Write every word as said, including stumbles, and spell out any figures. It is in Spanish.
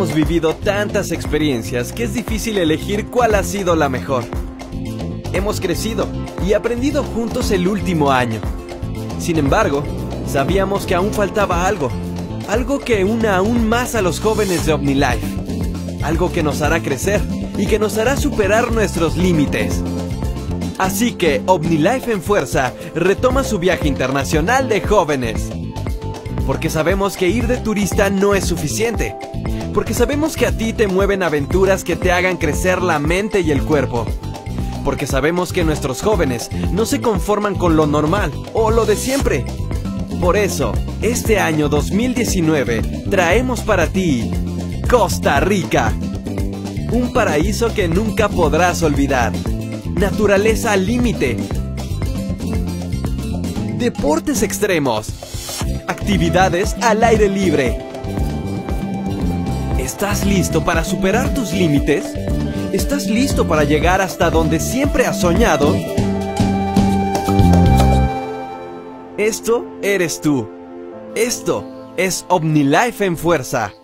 hemos vivido tantas experiencias que es difícil elegir cuál ha sido la mejor. Hemos crecido y aprendido juntos el último año. Sin embargo, sabíamos que aún faltaba algo. Algo que una aún más a los jóvenes de OmniLife. Algo que nos hará crecer y que nos hará superar nuestros límites. Así que OmniLife en Fuerza retoma su viaje internacional de jóvenes. Porque sabemos que ir de turista no es suficiente. Porque sabemos que a ti te mueven aventuras que te hagan crecer la mente y el cuerpo. Porque sabemos que nuestros jóvenes no se conforman con lo normal o lo de siempre. Por eso, este año dos mil diecinueve traemos para ti Costa Rica. Un paraíso que nunca podrás olvidar. Naturaleza al límite. Deportes extremos. Actividades al aire libre. ¿Estás listo para superar tus límites? ¿Estás listo para llegar hasta donde siempre has soñado? Esto eres tú. Esto es OmniLife en Fuerza.